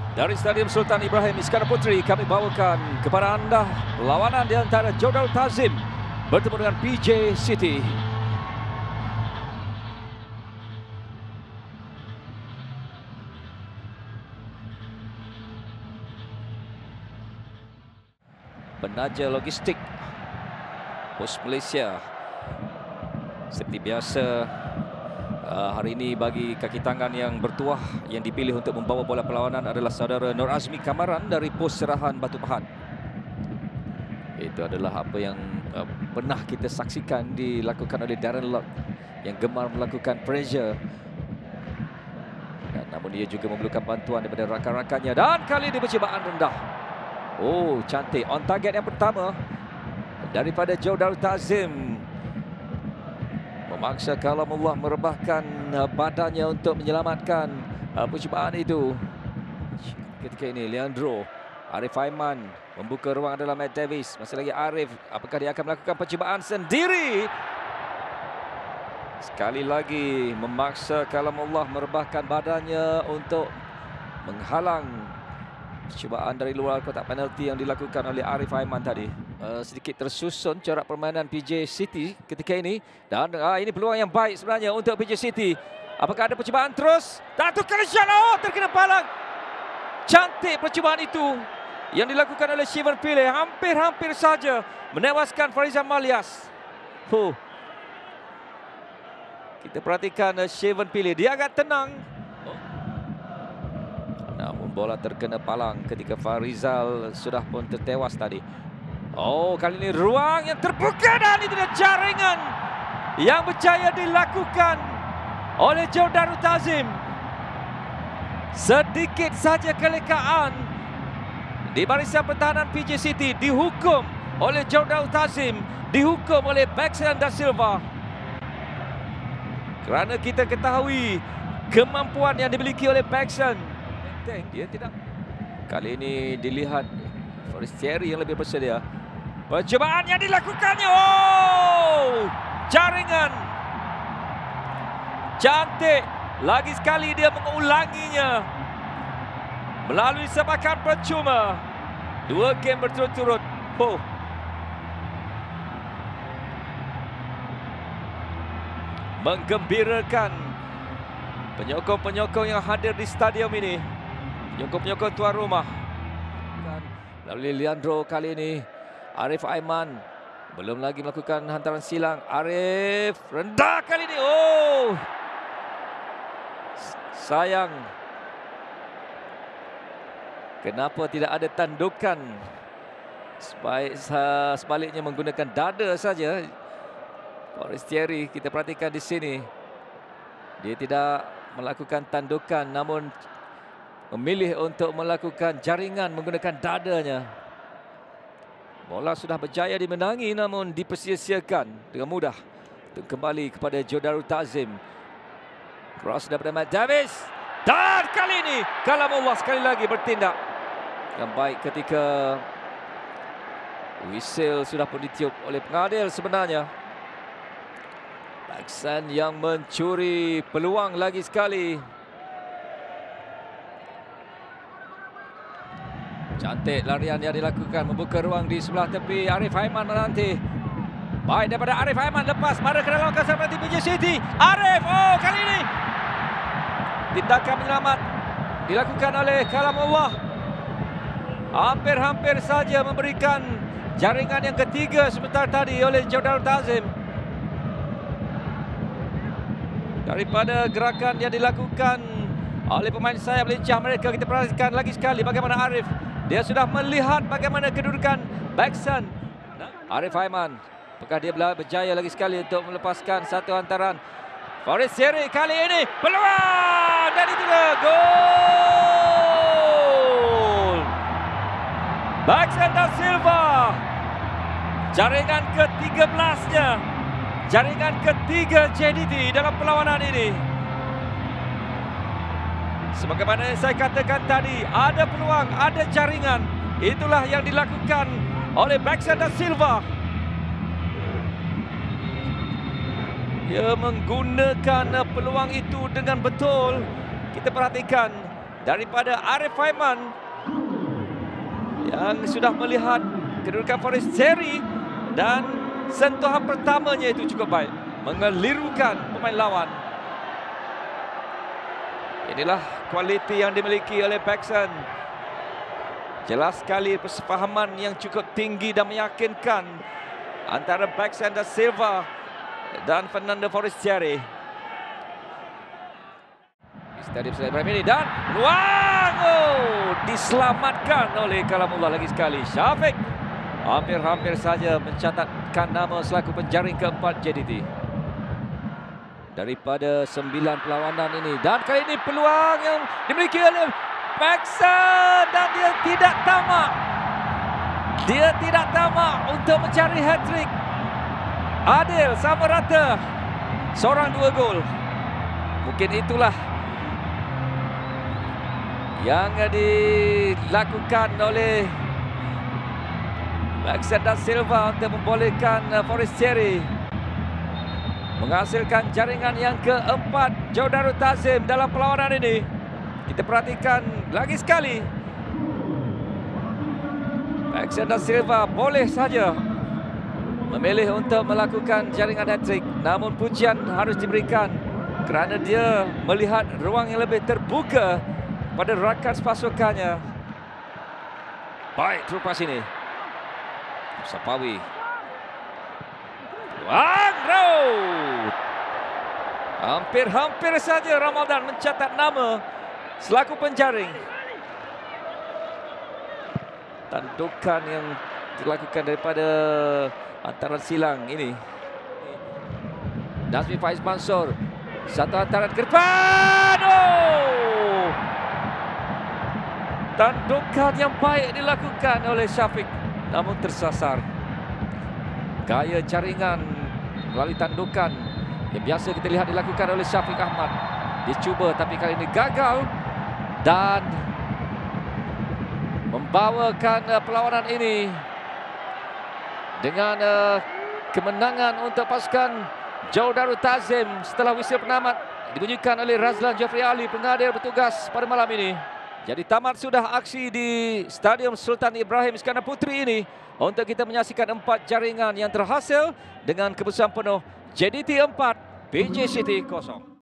Dari Stadium Sultan Ibrahim Iskandar Putri, kami bawakan kepada anda perlawanan di antara Joe Darul Tazim bertemu dengan PJ City. Penaja logistik Pos Malaysia. Seperti biasa, hari ini bagi kaki tangan yang bertuah yang dipilih untuk membawa bola perlawanan adalah saudara Nur Azmi Kamaran dari Pos Serahan Batu Pahat. Itu adalah apa yang pernah kita saksikan dilakukan oleh Darren Lock yang gemar melakukan pressure. Dan namun dia juga memerlukan bantuan daripada rakan-rakannya. Dan kali ini percubaan rendah. Oh, cantik. On target yang pertama daripada Joe Darul Tazim. Memaksa Kalamullah merebahkan badannya untuk menyelamatkan percubaan itu. Ketika ini Leandro, Arif Aiman membuka ruang adalah Matt Davis. Masih lagi Arif. Apakah dia akan melakukan percubaan sendiri? Sekali lagi memaksa Kalamullah merebahkan badannya untuk menghalang percubaan dari luar kotak penalti yang dilakukan oleh Arif Aiman tadi. Sedikit tersusun corak permainan PJ City ketika ini. Dan ini peluang yang baik sebenarnya untuk PJ City. Apakah ada percubaan terus? Datuk Kalishan, terkena palang. Cantik percubaan itu yang dilakukan oleh Shivan Pillay. Hampir-hampir saja menewaskan Farizal Malias. Kita perhatikan Shivan Pillay. Dia agak tenang. Namun bola terkena palang ketika Farizal sudah pun tertewas tadi. Kali ini ruang yang terbuka dan itu dia jaringan yang berjaya dilakukan oleh Joe Darul Tazim. Sedikit saja kelekaan di barisan pertahanan PJ City dihukum oleh Joe Darul Tazim, dihukum oleh Baxan da Silva. Kerana kita ketahui kemampuan yang dimiliki oleh Baxan. Dia tidak. Kali ini dilihat Forestieri yang lebih bersedia. Percubaan yang dilakukannya. Jaringan. Cantik. Lagi sekali dia mengulanginya. Melalui sepakan percuma. 2 game berturut-turut. Menggembirakan penyokong-penyokong yang hadir di stadium ini. Penyokong-penyokong tuan rumah. Lalu Leandro kali ini. Arif Aiman belum lagi melakukan hantaran silang. Arif rendah kali ini. Sayang. Kenapa tidak ada tandukan? Sebaliknya menggunakan dada saja. Forestieri kita perhatikan di sini. Dia tidak melakukan tandukan namun memilih untuk melakukan jaringan menggunakan dadanya. Bola sudah berjaya dimenangi namun dipersia-siakan dengan mudah. Untuk kembali kepada Joe Darul Tazim. Cross daripada Matt Davis. Dan kali ini Kalamullah sekali lagi bertindak. Yang baik ketika whistle sudah pun ditiup oleh pengadil sebenarnya. Baxan yang mencuri peluang lagi sekali. Cantik larian yang dilakukan. Membuka ruang di sebelah tepi. Arif Aiman menanti. Baik daripada Arif Aiman. Lepas pada ke dalam kawasan penalti PJ City. Arif. Kali ini tindakan menyelamat dilakukan oleh Kalamullah. Hampir-hampir saja memberikan jaringan yang ketiga sebentar tadi oleh Joe Darul Tazim. Daripada gerakan yang dilakukan oleh pemain sayap lincah mereka, kita perhatikan lagi sekali bagaimana Arif. Dia sudah melihat bagaimana kedudukan Baxan. Arif Aiman. Apakah dia berjaya lagi sekali untuk melepaskan satu hantaran. Forestieri kali ini. Peluang. Dan itu dia. Gol. Baxan da Silva. Jaringan ke-13-nya. Jaringan ketiga JDT dalam perlawanan ini. Sebagaimana yang saya katakan tadi, ada peluang, ada jaringan. Itulah yang dilakukan oleh Baxan da Silva. Dia menggunakan peluang itu dengan betul. Kita perhatikan daripada Arif Aiman yang sudah melihat kedudukan Forestieri dan sentuhan pertamanya itu cukup baik, mengelirukan pemain lawan. Inilah kualiti yang dimiliki oleh Paxson. Jelas sekali persefahaman yang cukup tinggi dan meyakinkan antara Paxson da Silva dan Fernando Forestieri. Di Stadium Sultan Ibrahim ini dan peluang, diselamatkan oleh Kalamullah lagi sekali. Syafiq hampir-hampir saja mencatatkan nama selaku penjaring keempat JDT. Daripada 9 perlawanan ini, dan kali ini peluang yang dimiliki oleh Paxson dan dia tidak tamak. Dia tidak tamak untuk mencari hat-trick. Adil, sama rata. Seorang 2 gol. Mungkin itulah yang dilakukan oleh Paxson da Silva untuk membolehkan Forestieri menghasilkan jaringan yang keempat Joe Darul Tazim dalam perlawanan ini. Kita perhatikan lagi sekali, Paxson da Silva boleh saja memilih untuk melakukan jaringan hat-trick, namun pujian harus diberikan kerana dia melihat ruang yang lebih terbuka pada rakan pasukannya. Baik, terupas ini Sapawi. Hampir saja Ramadan mencatat nama selaku penjaring. Tandukan yang dilakukan daripada antaran silang ini. Nazmi Faiz Mansur, satu antaran ke depan. Tandukan yang baik dilakukan oleh Syafiq, namun tersasar. Gaya jaringan melalui tandukan yang biasa kita lihat dilakukan oleh Syafiq Ahmad. Dia cuba tapi kali ini gagal dan membawakan perlawanan ini dengan kemenangan untuk pasukan Joe Darul Tazim setelah whistle penamat dibunyikan oleh Razlan Jeffrey Ali, pengadir bertugas pada malam ini. Jadi tamat sudah aksi di Stadium Sultan Ibrahim Iskandar Puteri ini untuk kita menyaksikan 4 jaringan yang terhasil dengan keputusan penuh JDT 4, PJ City 0.